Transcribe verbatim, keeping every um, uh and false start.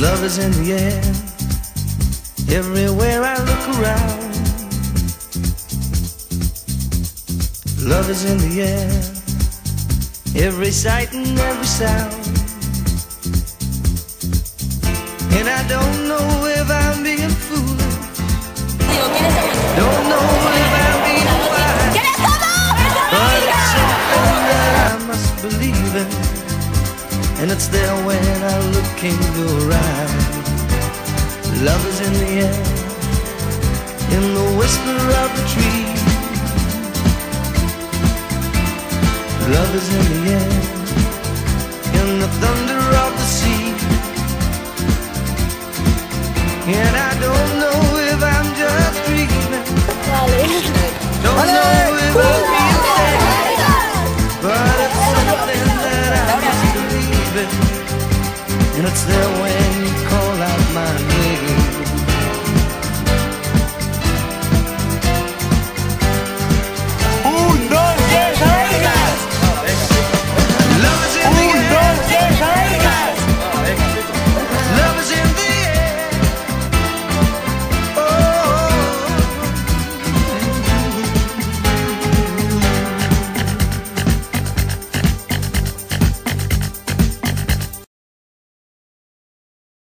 Love is in the air, everywhere I look around. Love is in the air, every sight and every sound. And I don't know if I'm being foolish, don't know if I'm being wise, but it's something that I must believe in, and it's there when I look in your eyes. Love is in the air, in the whisper of the tree. Love is in the air, in the thunder of the sea. And I don't know